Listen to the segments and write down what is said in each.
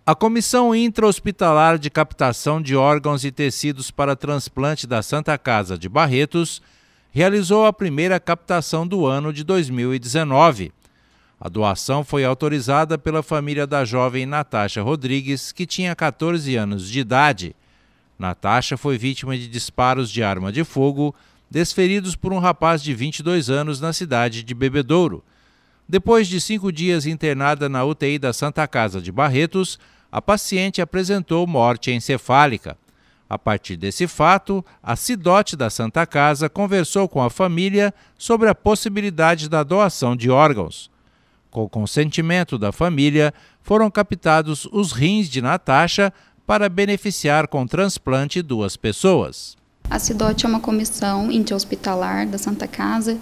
A Comissão Intra-Hospitalar de Captação de Órgãos e Tecidos para Transplante da Santa Casa de Barretos realizou a primeira captação do ano de 2019. A doação foi autorizada pela família da jovem Natasha Rodrigues, que tinha 14 anos de idade. Natasha foi vítima de disparos de arma de fogo desferidos por um rapaz de 22 anos na cidade de Bebedouro. Depois de 5 dias internada na UTI da Santa Casa de Barretos, a paciente apresentou morte encefálica. A partir desse fato, a CIDOT da Santa Casa conversou com a família sobre a possibilidade da doação de órgãos. Com o consentimento da família, foram captados os rins de Natasha para beneficiar com transplante 2 pessoas. A CIDOT é uma comissão intra-hospitalar da Santa Casa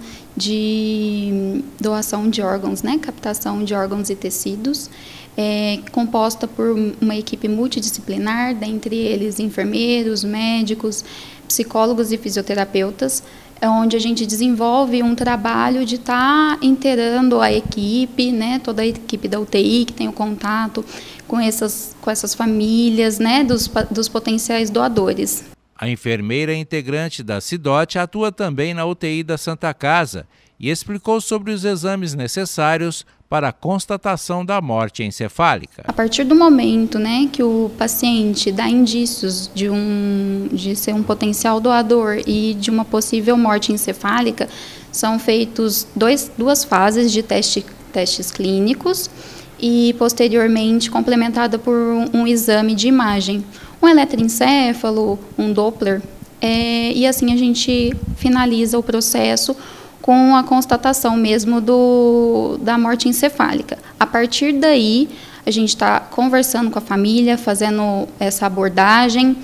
de doação de órgãos, captação de órgãos e tecidos, composta por uma equipe multidisciplinar, dentre eles enfermeiros, médicos, psicólogos e fisioterapeutas, onde a gente desenvolve um trabalho de estar inteirando a equipe, toda a equipe da UTI que tem o contato com essas famílias, dos potenciais doadores. A enfermeira integrante da CIDOT atua também na UTI da Santa Casa e explicou sobre os exames necessários para a constatação da morte encefálica. A partir do momento que o paciente dá indícios de ser um potencial doador e de uma possível morte encefálica, são feitos 2 fases de testes clínicos e posteriormente complementada por um exame de imagem, um eletroencefalo, um Doppler, e assim a gente finaliza o processo com a constatação mesmo da morte encefálica. A partir daí, a gente está conversando com a família, fazendo essa abordagem,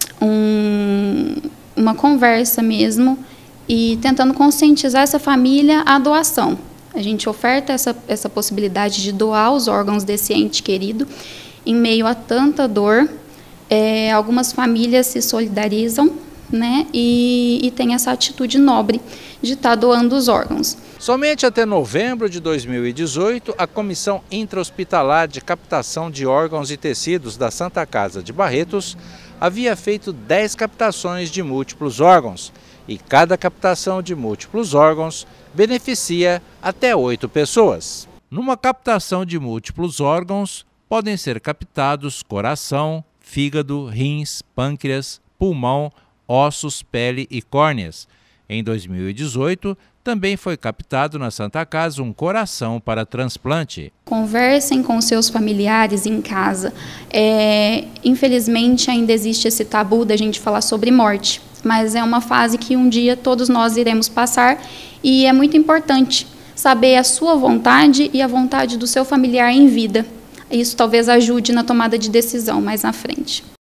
uma conversa mesmo, e tentando conscientizar essa família à doação. A gente oferta essa possibilidade de doar os órgãos desse ente querido em meio a tanta dor. Algumas famílias se solidarizam, e tem essa atitude nobre de estar doando os órgãos. Somente até novembro de 2018, a Comissão Intra-Hospitalar de Captação de Órgãos e Tecidos da Santa Casa de Barretos havia feito 10 captações de múltiplos órgãos, e cada captação de múltiplos órgãos beneficia até 8 pessoas. Numa captação de múltiplos órgãos, podem ser captados coração, fígado, rins, pâncreas, pulmão, ossos, pele e córneas. Em 2018, também foi captado na Santa Casa um coração para transplante. Conversem com seus familiares em casa. Infelizmente, ainda existe esse tabu da gente falar sobre morte, mas é uma fase que um dia todos nós iremos passar e é muito importante saber a sua vontade e a vontade do seu familiar em vida. Isso talvez ajude na tomada de decisão mais na frente.